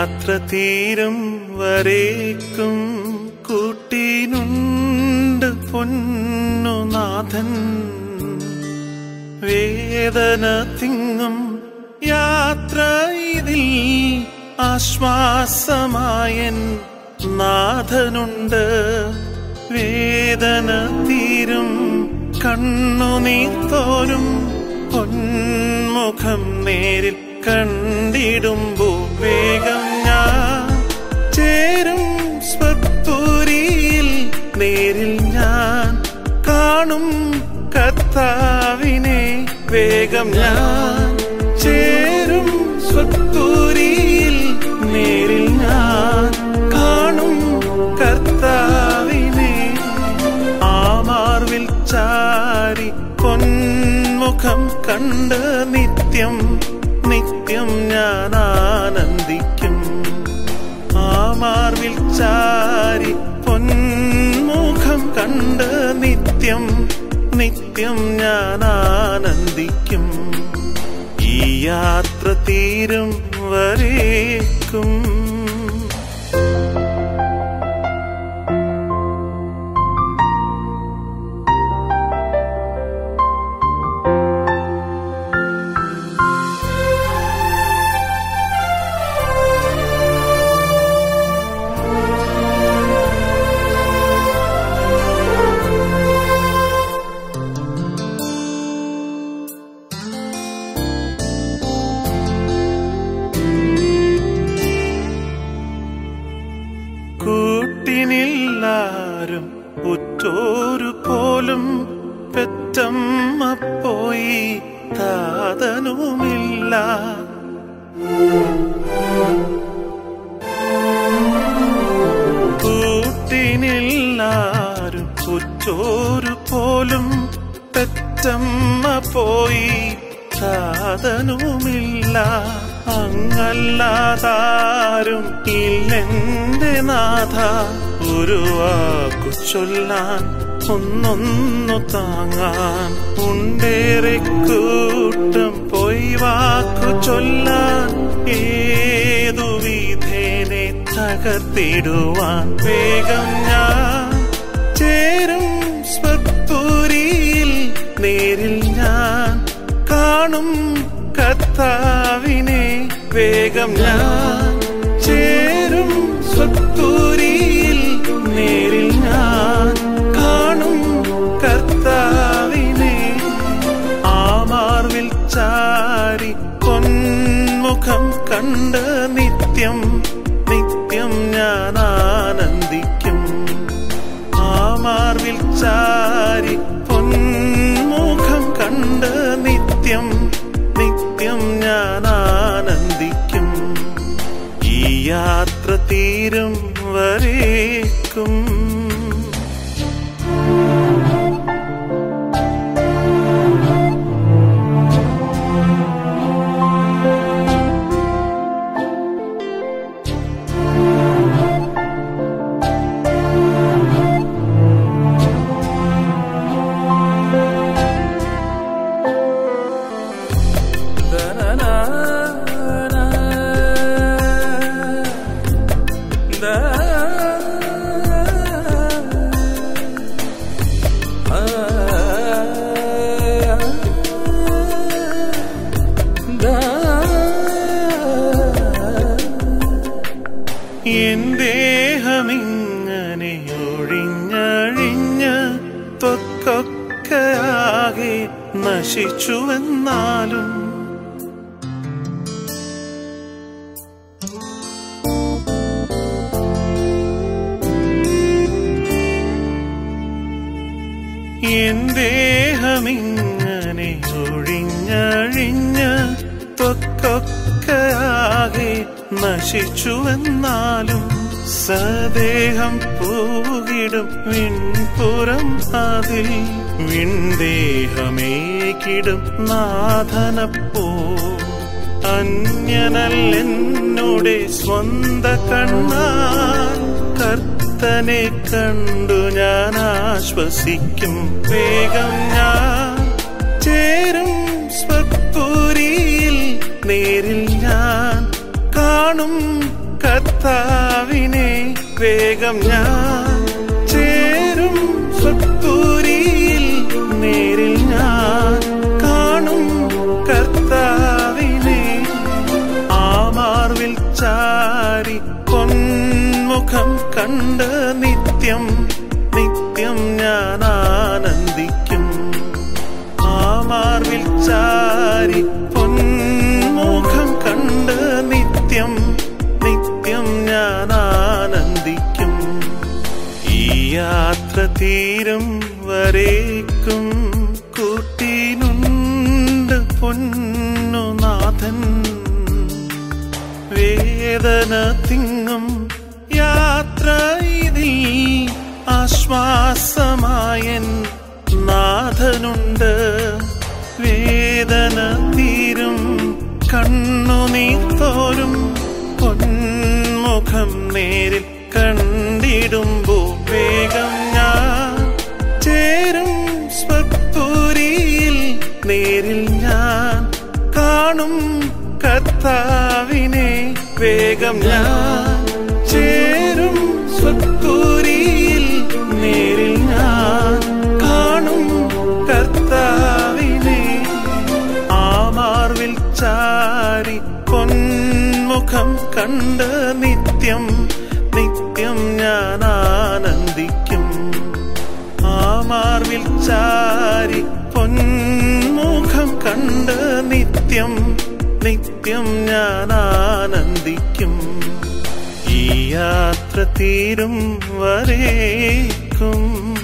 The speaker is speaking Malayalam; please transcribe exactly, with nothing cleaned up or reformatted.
യാത്ര തീരും വരേക്കും കൂട്ടിനുണ്ട് പൊന്നുനാഥൻ. വേദന തിങ്ങും യാത്ര ഇതിൽ ആശ്വാസമായൻ നാഥനുണ്ട്. വേദന തീരും കണ്ണുനീർ തോരും പൊന്മുഖം നേരിൽ കണ്ടിടുമ്പോ വേഗം ഞാൻ ചേരും സ്വർഗ്ഗപുരിയിൽ. നേരിൽ ഞാൻ കാണും കർത്താവിനെ. വേഗം ഞാൻ ചേരും സ്വർഗ്ഗപുരിയിൽ. നേരിൽ ഞാൻ കാണും കർത്താവിനെ. ആ മാർവിൽ ചാരി പൊന്മുഖം കണ്ട് നിത്യം നിത്യം ഞാൻ ആനന്ദിക്കും. ആ മാർവിൽ ചാരി പൊന്മുഖം കണ്ട് നിത്യം നിത്യം ഞാൻ ആനന്ദിക്കും. ഈ യാത്ര തീരും വരേക്കും. കൂട്ടിനില്ലാരും ഉറ്റോരു പോലും പെറ്റമ്മ പോയി താതനുമില്ല. കൂട്ടിനില്ലാരും ഉറ്റോരു പോലും പെറ്റമ്മ പോയി താതനുമില്ല. അങ്ങല്ലാതാരും ഇല്ലെന്റെ നാഥ. ഒരു വാക്കു ചൊല്ലാൻ ഒന്നൊന്നു താങ്ങാൻ ഉണ്ടേറെ കൂട്ടം പോയി വാക്കു ചൊല്ലാൻ. ഏതു വിധേനെ തകർത്തിടുവാൻ വേഗം ഞാൻ ചേരും സ്വർഗ്ഗപുരിയിൽ. നേരിൽ ഞാൻ കാണും കർത്താവിനെ. വേഗം ഞാൻ ചേരും സ്വർഗ്ഗപുരിയിൽ. നേരിൽ ഞാൻ കാണും കർത്താവിനെ. ആ മാർവിൽ ചാരി പൊന്മുഖം കണ്ട് നിത്യം നിത്യം ഞാൻ ആനന്ദിക്കും. ആ മാർവിൽ ചാരി പൊന്മുഖം കണ്ട് നിത്യം നിത്യം ഞാൻ ആനന്ദിക്കും. ഈ യാത്ര തീരും വരേക്കും. എൻ ദേഹമിങ്ങനെ ഒഴിഞ്ഞഴിഞ്ഞ് ത്വക്കൊക്കെയാകെ നശിച്ചുവെന്നാലും എൻ ദേഹമിങ്ങനെ ഒഴിഞ്ഞഴിഞ്ഞ് ത്വക്കൊക്കെയാകെ നശിച്ചുവെന്നാലും സദേഹം പൂകിടും വിൺപുറം അതിൽ വിൺദേഹമേകിടും നാഥനപ്പോ. അന്യനല്ലെന്നുടെ സ്വന്ത കണ്ണാൽ കർത്തനെ കണ്ടു ഞാൻ ആശ്വസിക്കും. വേഗം ഞാൻ ചേരും സ്വർഗ്ഗപുരിയിൽ. നേരിൽ ഞാൻ കാണും കർത്താവിനെ വേഗം ഞാൻ ചേരും സ്വത്തുരിയിൽ നേരിൽ ഞാൻ കാണും കർത്താവിനെ ആ മാർവിൽ ചാരി പൊന്മുഖം കണ്ട് നിത്യം നിത്യം ഞാൻ ആനന്ദിക്കും ആ മാർവിൽ ചാരി പൊന്മുഖം കണ്ട് നിത്യം നിത്യം ഞാൻ ആനന്ദിക്കും ഈ യാത്ര തീരും വരേക്കും കൂട്ടിനുണ്ട് പൊന്നുനാഥൻ വേദന തിങ്ങും യാത്ര ഇതിൽ ആശ്വാസമായൻ നാഥനുണ്ട് വേദന തീരും കണ്ണുനീർ തോരും പൊന്മുഖം നേരിൽ കണ്ടിടുമ്പോ വേഗം ഞാൻ ചേരും സ്വത്തുരിയിൽ നേരിൽ ഞാൻ കാണും കർത്താവിനെ വേഗം ഞാൻ ചേരും സ്വത്തുരിയിൽ നേരിൽ ഞാൻ കാണും കർത്താവിനെ ആ മാർവിൽ ചാരി പൊന്മുഖം കണ്ട് നിത്യം നിത്യം ഞാൻ ആനന്ദിക്കും ആ മാർവിൽ ചാരി പൊന്മുഖം കണ്ട് നിത്യം നിത്യം ഞാൻ ആനന്ദിക്കും ഈ യാത്ര തീരും വരേക്കും